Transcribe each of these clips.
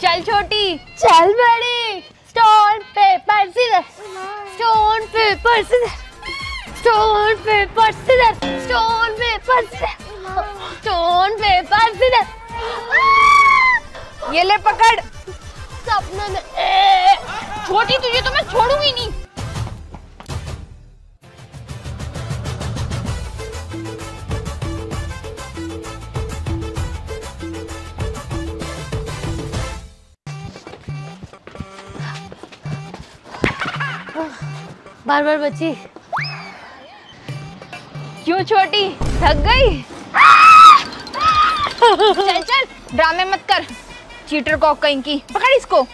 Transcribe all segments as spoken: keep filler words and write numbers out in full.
चल छोटी, चल बड़ी। Stone paper scissor, stone paper scissor, stone paper scissor, stone paper scissor, stone paper scissor. ये ले पकड़। सपने में ए, छोटी तुझे तो मैं छोड़ूंगी नहीं। बार बार बची। क्यों छोटी, थक गई? चल चल, ड्रामे मत कर। चीटर कॉक कहीं की, पकड़ इसको।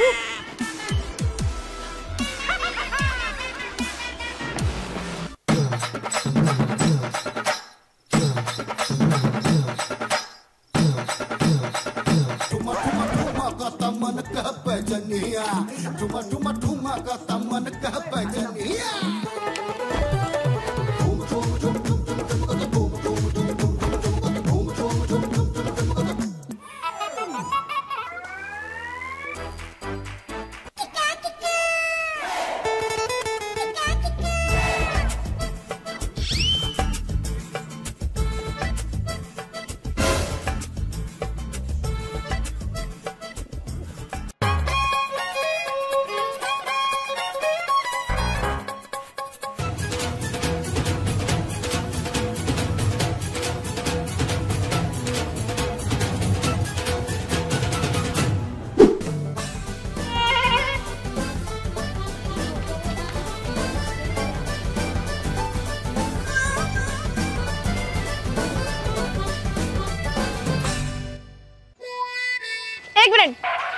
एक मिनट,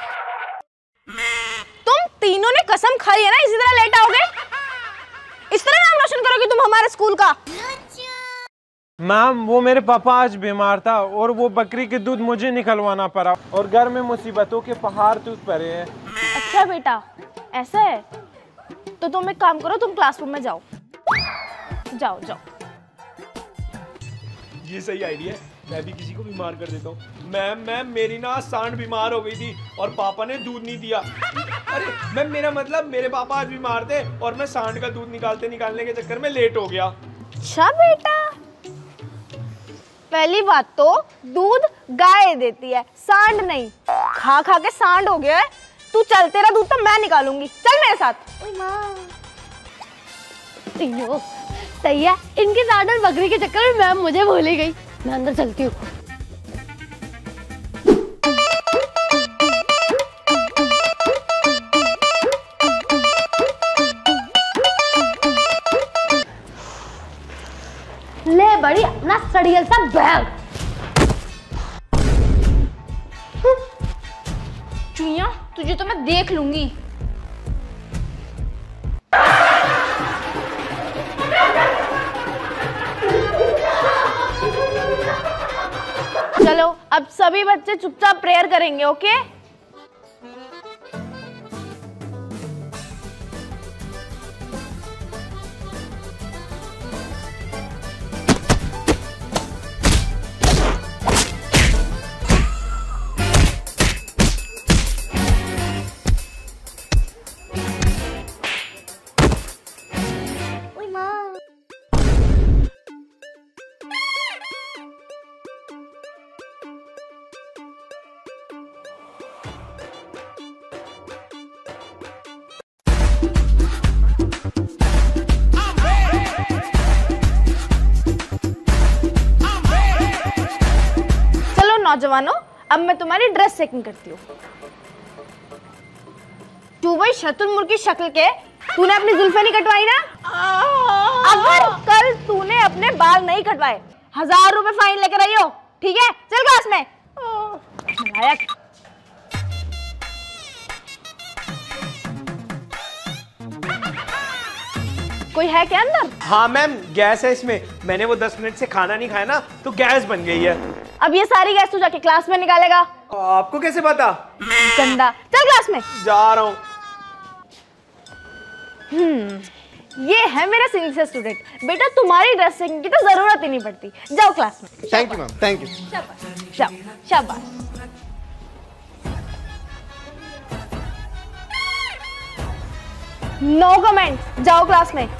तुम तीनों ने कसम खाई है ना इसी तरह लेट आओगे? इस तरह नाम रोशन करोगे तुम हमारे स्कूल का? मैम वो मेरे पापा आज बीमार था और वो बकरी के दूध मुझे निकलवाना पड़ा और घर में मुसीबतों के पहाड़ टूट पड़े हैं। अच्छा बेटा, ऐसा है तो तुम एक काम करो, तुम क्लासरूम में जाओ। जाओ जाओ। ये सही आइडिया है, मैं भी किसी को बीमार कर देता हूँ। मैम मैम मेरी ना सांड बीमार हो गई थी और पापा ने दूध नहीं दिया। अरे मैम मेरा मतलब मेरे पापा आज बीमार थे और मैं सांड का दूध निकालते निकालने के चक्कर में लेट हो गया। अच्छा बेटा, पहली बात तो दूध गाय देती है, सांड नहीं। खा खा के सांड हो गया है। तू चल, तेरा दूध तो मैं निकालूंगी। चल मेरे साथ। सही है, इनके सांड और बकरी के चक्कर में मैम मुझे भूल ही गई। मैं अंदर चलती हूँ। ले बड़ी अपना सड़ियल सा बैग। चुईया, तुझे तो मैं देख लूंगी। चलो अब सभी बच्चे चुपचाप प्रेयर करेंगे, ओके? नौजवानों, अब मैं तुम्हारी ड्रेस चेकिंग करती हूँ। तू वही शतुरमुर्ग की शक्ल के, तूने अपनी जुल्फे नहीं कटवाई ना? अगर कल तूने अपने बाल नहीं कटवाए, हजार रुपए फाइन लेकर आई हो, ठीक है? चल क्लास में। नायक। कोई है क्या अंदर? हाँ मैम, गैस है इसमें। मैंने वो दस मिनट से खाना नहीं खाया ना, तो गैस बन गई है। अब ये सारी गैस तू जाके क्लास में निकालेगा। आपको कैसे पता? गंदा। चल क्लास में। जा रहा हूँ। हम्म, ये है मेरा सिविल से स्टूडेंट। बेटा तुम्हारी ड्रेस चेकिंग की तो जरूरत ही नहीं पड़ती। जाओ क्लास में। Thank you ma'am, thank you. शाबाश, जाओ, शाबाश। नो कमेंट, जाओ क्लास में।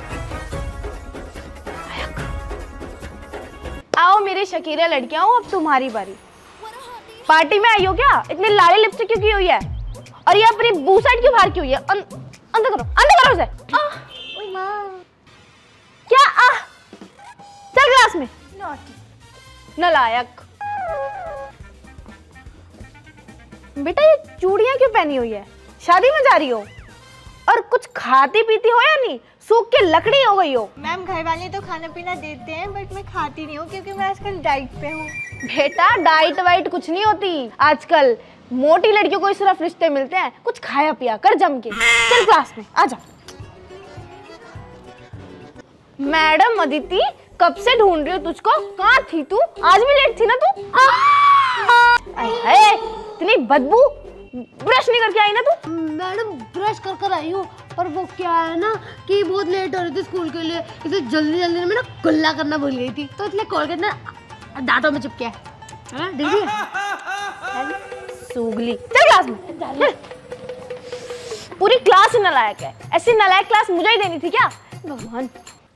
आओ मेरी शकीरा लड़कियां, अब तुम्हारी बारी। पार्टी में आई हो क्या? इतनी लाली लिपस्टिक क्यों की हुई है? और ये अपनी बू साइड क्यों बाहर की हुई है? अं, अंदर करो, अंदर करो उसे। ओए माँ, क्या आ? चल क्लास में। नालायक। बेटा ये चूड़ियां क्यों पहनी हुई है? शादी में जा रही हो? और कुछ खाती पीती हो या नहीं? सूख के लकड़ी हो गई हो। मैम घर वाले तो खाना पीना देते हैं बट मैं खाती नहीं हूँ क्योंकि मैं आजकल डाइट पे हूँ। बेटा डाइट वाइट कुछ नहीं होती, आजकल मोटी लड़कियों को ही सिर्फ रिश्ते मिलते हैं। कुछ खाया पिया कर जम के। चल क्लास में आ जा। मैडम अदिति, कब से ढूंढ रही हो तुझको? कहाँ थी तू? आज भी लेट थी ना तू? अरे इतनी बदबू, ब्रश नहीं करके आई ना तू? मैडम ब्रश कर कर आई हूँ, पर वो क्या है ना कि बहुत लेट हो रही थी स्कूल के लिए, इसे जल्दी जल्दी में ना गुल्ला करना भूल गई थी, तो इसलिए कोलगेट ना दांतों में चिपके है ना। देखिए सूगली। चल क्लास में। पूरी क्लास ही नालायक है। ऐसी नालायक क्लास मुझे ही देनी थी क्या? भगवान।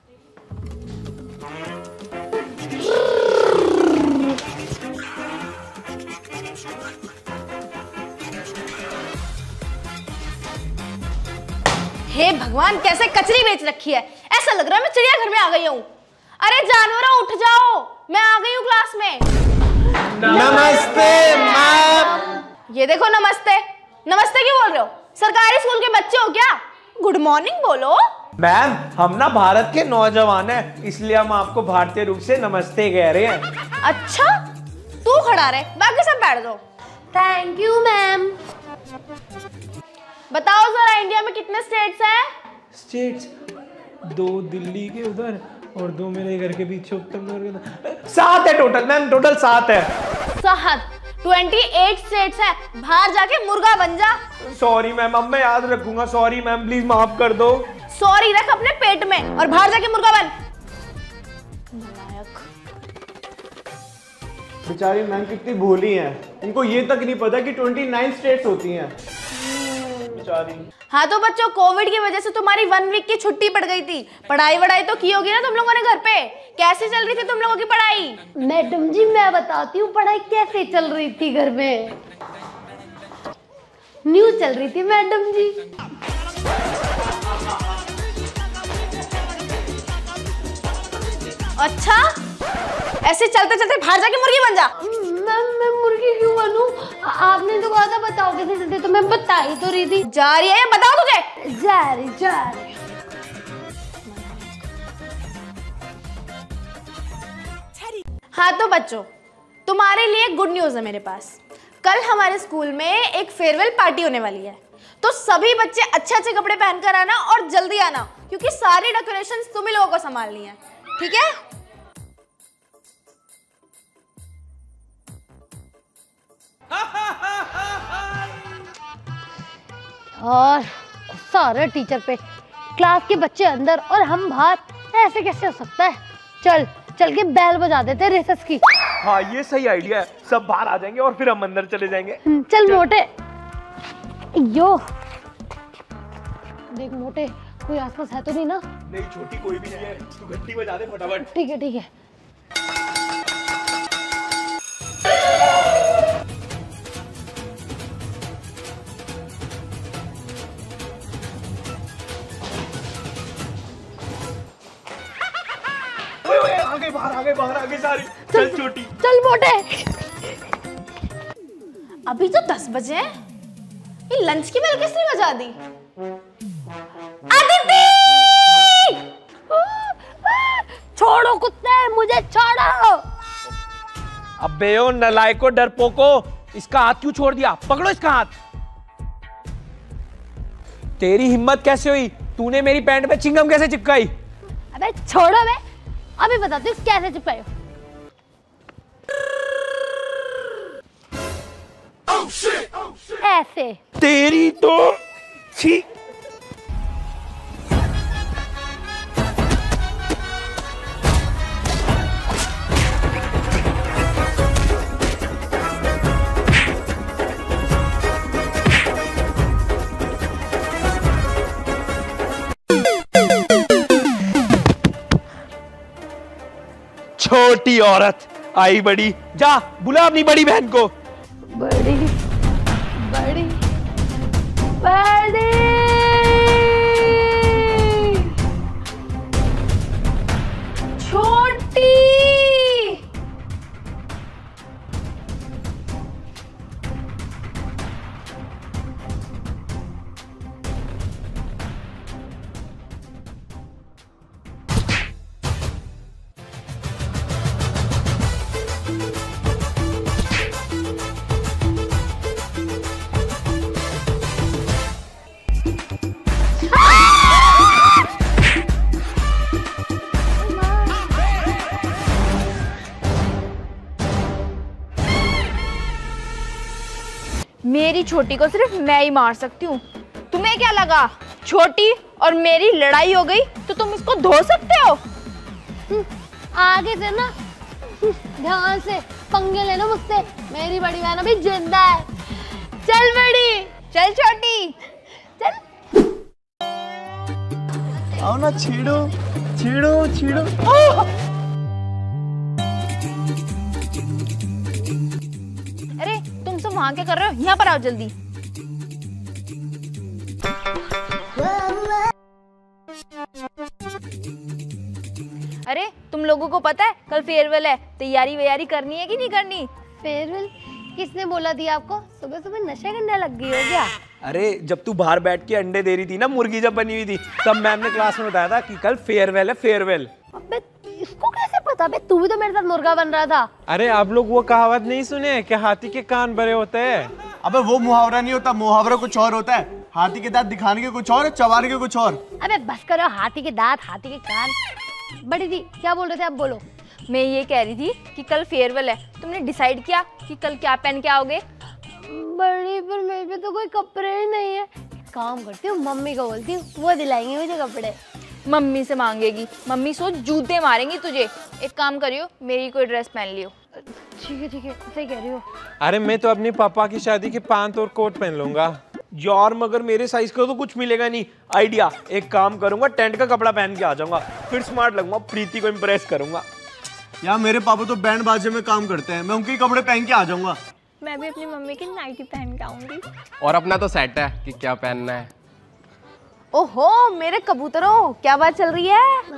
हे भगवान, कैसे कचरी बेच रखी है। ऐसा लग रहा है मैं चिड़ियाघर में आ गई हूँ। अरे जानवरों उठ जाओ, मैं आ गई हूँ क्लास में। नमस्ते मैम। ये देखो नमस्ते नमस्ते क्यों बोल रहे हो? सरकारी स्कूल के बच्चे हो क्या? गुड मॉर्निंग बोलो। मैम हम ना भारत के नौजवान हैं, इसलिए हम आपको भारतीय रूप से नमस्ते कह रहे हैं। अच्छा तू खड़ा रहे, बाकी सब बैठ जाओ। Thank you ma'am. बताओ जरा इंडिया में कितने स्टेट्स हैं? स्टेट्स दो दिल्ली के उधर और दो मेरे घर के पीछे उत्तर में। सात है टोटल मैम, टोटल सात है। सात? अट्ठाईस स्टेट्स हैं। बाहर जाके मुर्गा बन जा। सॉरी मैम, अब मैं याद रखूंगा। सॉरी मैम, प्लीज माफ कर दो। सॉरी रख अपने पेट में और बाहर जाके मुर्गा बन। बेचारी मैम कितनी भोली हैं, उनको ये तक नहीं पता कि उनतीस स्टेट्स होती हैं। बेचारी। हाँ तो बच्चों, कोविड की वजह से तुम्हारी वन वीक की छुट्टी पड़ गई थी। पढ़ाई वढ़ाई तो की होगी ना तुम लोगों ने घर पे? कैसे चल रही थी तुम लोगों की पढ़ाई? मैडम जी मैं बताती हूँ पढ़ाई कैसे चल रही थी घर में। न्यूज चल रही थी मैडम जी। अच्छा, ऐसे चलते चलते बाहर जाके मुर्गी बन जा। मैम मैं मुर्गी क्यों बनूं? आपने तो कहा था बताओ कैसे चलते, तो मैं बता ही तो रही थी। जा रही है या बताओ तुझे? जा रही जा रही। हाँ तो बच्चों, तुम्हारे लिए गुड न्यूज है मेरे पास। कल हमारे स्कूल में एक फेयरवेल पार्टी होने वाली है, तो सभी बच्चे अच्छे अच्छे कपड़े पहनकर आना और जल्दी आना, क्योंकि सारी डेकोरेशंस तुम ही लोगों को संभालनी है, ठीक है? और गुस्सा आ रहा है टीचर पे। क्लास के बच्चे अंदर और हम बाहर, ऐसे कैसे हो सकता है? चल चल के बेल बजा देते रिसेस की। हाँ ये सही आइडिया है, सब बाहर आ जाएंगे और फिर हम अंदर चले जाएंगे। चल, चल मोटे। यो देख मोटे, कोई आसपास है तो नहीं ना? नहीं छोटी कोई भी नहीं है, तू घंटी बजा दे फटाफट। ठीक है ठीक है। आगे बाहर आगे बाहर आगे सारी। चल छोटी। चल मोटे। अभी तो दस बजे हैं, ये लंच की बेल किसने बजा दी? अदिति! छोड़ो कुत्ते, मुझे छोड़ो। अबे ओ नलायको डरपोको, इसका हाथ क्यों छोड़ दिया? पकड़ो इसका हाथ। तेरी हिम्मत कैसे हुई? तूने मेरी पैंट पे चिंगम कैसे चिपकाई? अबे छोड़ो बे, अभी बताती हूँ कैसे चिपकाए हो। oh shit, oh shit. ऐसे। तेरी तो छी। छोटी औरत आई बड़ी, जा बुला अपनी बड़ी बहन को। बड़ी बड़ी बड़ी छोटी। मेरी छोटी को सिर्फ मैं ही मार सकती हूँ। तुम्हें क्या लगा छोटी और मेरी लड़ाई हो गई तो तुम इसको धो सकते हो? आगे से ना ध्यान से पंगे लेना मुझसे। मेरी बड़ी बहन अभी जिंदा है। चल बड़ी, चल छोटी, चल। आओ ना, छेड़ो छेड़ो छेड़ो। अरे तुम सब वहां क्या कर रहे हो? यहाँ पर आओ जल्दी। अरे तुम लोगों को पता है कल फेयरवेल है, तैयारी वैयारी करनी है कि नहीं करनी? फेयरवेल? किसने बोला थी आपको? सुबह सुबह नशा करने लग गई हो क्या? अरे जब तू बाहर बैठ के अंडे दे रही थी ना, मुर्गी जब बनी हुई थी, तब मैम ने क्लास में बताया था कि कल फेयरवेल है, फेयरवेल। अबे इसको कैसे पता? बे तू भी तो मेरे साथ मुर्गा बन रहा था। अरे आप लोग वो कहावत नहीं सुने कि हाथी के कान बड़े होते हैं? अबे वो मुहावरा नहीं होता, मुहावरा कुछ और होता है। हाथी के दांत दिखाने के कुछ और, चबाने के कुछ और। अबे बस करो, हाथी के दांत, हाथी के कान। बड़ी दी क्या बोल रहे थे आप? बोलो। मैं ये कह रही थी कि कल फेयरवेल है, तुमने डिसाइड किया कि कल क्या पहन के आओगे? बड़ी पर मेरे पे तो कोई कपड़े ही नहीं है। काम करती हूँ, मम्मी को बोलती हूँ, वो दिलाएंगे मुझे कपड़े। मम्मी से मांगेगी? मम्मी सोच जूते मारेंगी तुझे। एक काम करियो, मेरी कोई ड्रेस पहन लियो। ठीक है ठीक है, सही कह रही हो। अरे मैं तो अपने पापा की शादी के पैंट और कोट पहन लूंगा। यार मगर मेरे साइज का तो कुछ मिलेगा नहीं। आइडिया, एक काम करूंगा, टेंट का कपड़ा पहन के आ जाऊंगा, फिर स्मार्ट लगूंगा, प्रीति को इम्प्रेस करूंगा। यार मेरे पापा तो बैंड बाजे में काम करते हैं, मैं उनके कपड़े पहन के आ जाऊंगा। मैं भी अपनी मम्मी की नाइटी पहन के आऊंगी। और अपना तो सेट है कि क्या पहनना है। ओहो मेरे कबूतरों, क्या बात चल रही है?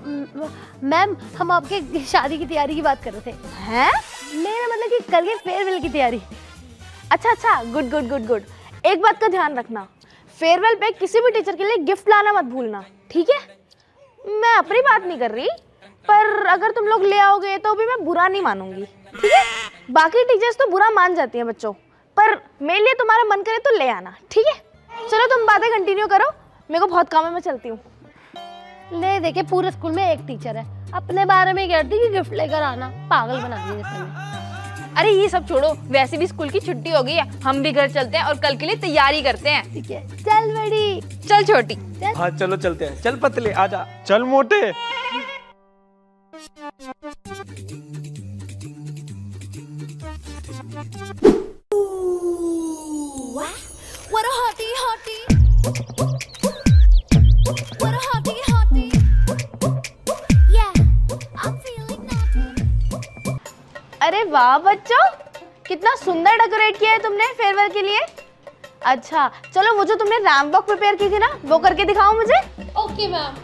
मैम हम आपके शादी की तैयारी की बात कर रहे थे। हैं? मेरा मतलब कि कल के फेयरवेल की तैयारी। अच्छा अच्छा, गुड गुड गुड गुड। एक बात का ध्यान रखना, फेयरवेल पे किसी भी टीचर के लिए गिफ्ट लाना मत भूलना, ठीक है? मैं अपनी बात नहीं कर रही, पर अगर तुम लोग ले आओगे तो भी मैं बुरा नहीं मानूंगी, ठीक है? बाकी टीचर्स तो बुरा मान जाती हैं बच्चों, पर मेरे लिए तुम्हारा मन करे तो ले आना, ठीक है? चलो तुम बातें कंटिन्यू करो, मेरे को बहुत काम है, मैं चलती हूँ। ले देखे पूरे स्कूल में एक टीचर है, अपने बारे में कहती कि गिफ्ट लेकर आना। पागल बना दिया जैसे। अरे ये सब छोड़ो, वैसे भी स्कूल की छुट्टी हो गई है, हम भी घर चलते हैं और कल के लिए तैयारी करते हैं। ठीक है, चल बड़ी, चल छोटी। हाँ चलो चलते हैं। चल पतले, आजा। चल मोटे। What a hottie hottie. What a hottie hottie. Yeah, I'm feeling naughty. अरे वाह बच्चों, कितना सुंदर डेकोरेट किया है तुमने फेयरवेल के लिए। अच्छा चलो, वो जो तुमने रैंप वॉक प्रिपेयर की थी ना, वो करके दिखाओ मुझे। Okay ma'am.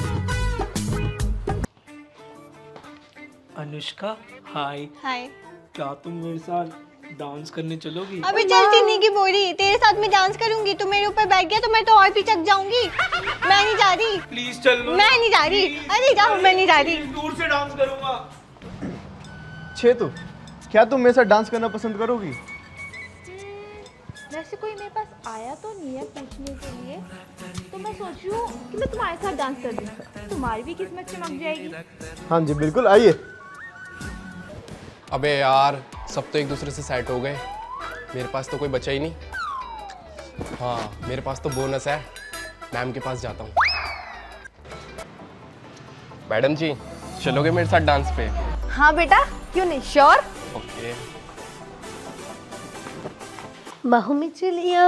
Anushka hi. Hi. क्या तुम मेरे साथ डांस करने चलोगी? अभी चलती नहीं की बोली, तेरे साथ मैं डांस करूंगी, तू मेरे ऊपर बैठ गया तो मैं तो और पिचक जाऊंगी। मैं नहीं जा रही। प्लीज चल लो। मैं नहीं जा रही। अरे जाओ, मैं नहीं जा रही। दूर से डांस करूंगा। छेतु, क्या तुम मेरे साथ डांस करना पसंद करोगी? वैसे कोई मेरे पास आया तो नहीं है पूछने के लिए, तो मैं सोच रही हूँ कि मैं तुम्हारे साथ डांस कर दूँ, तुम्हारी भी किस्मत चमक जाएगी। हाँ जी बिल्कुल, आइए। अबे यार, सब तो एक दूसरे से सेट हो गए, मेरे पास तो कोई बचा ही नहीं। हाँ, मेरे पास तो बोनस है, मैम के पास जाता हूँ। मैडम जी, चलोगे मेरे साथ डांस पे? हाँ बेटा, क्यों नहीं, श्योर। ओके। बाहु में चलियो।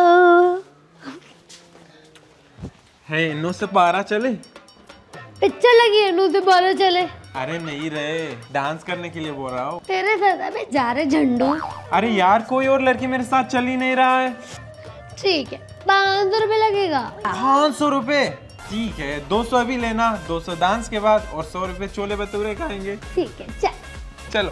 है इन्नो से पारा चले? पिक्चर लगी है, नू से बारह चले। अरे नहीं रे, डांस करने के लिए बोल रहा हूँ। तेरे साथ अबे जा रहे झंडू। अरे यार, कोई और लड़की मेरे साथ चल ही नहीं रहा है। ठीक है, पाँच सौ रुपये लगेगा। पाँच सौ रुपये? ठीक है, दो सौ अभी लेना, दो सौ डांस के बाद और सौ रुपये छोले भटूरे खाएंगे। ठीक है, चल। चलो।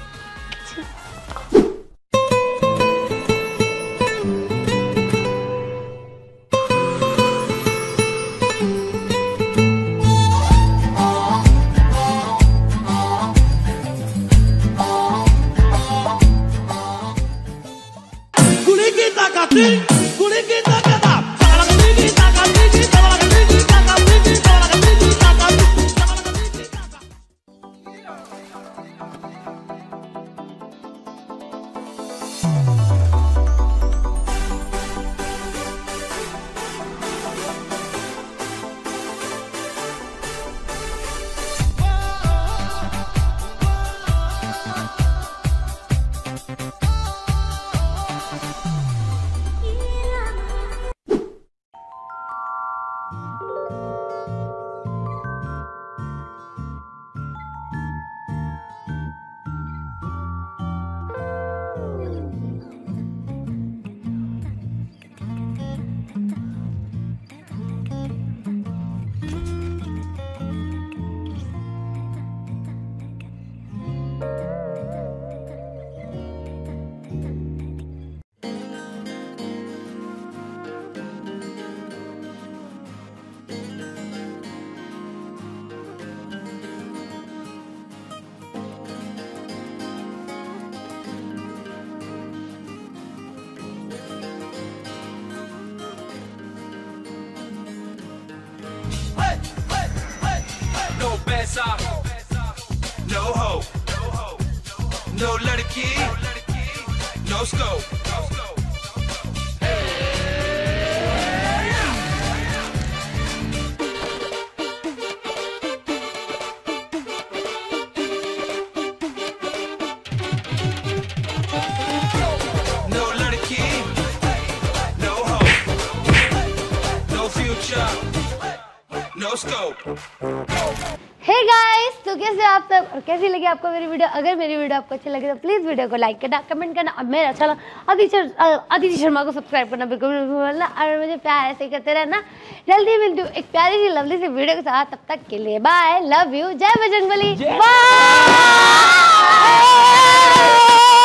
No hope, no ladki, no scope. No ladki, no hope, no future, no scope. Hey guys, तो कैसे आप सब और कैसी लगी आपको मेरी वीडियो? अगर मेरी वीडियो आपको अच्छी लगे तो प्लीज़ वीडियो को लाइक करना, कमेंट करना और मेरा चैनल अदिति अदिति शर्मा को सब्सक्राइब करना बिल्कुल भी भूलना और मुझे प्यार ऐसे ही करते रहना। जल्दी मिलती हूँ एक प्यारी सी लवली सी वीडियो के साथ, तब तक के लिए बाय, लव यू, जय बजरंगबली, बाय।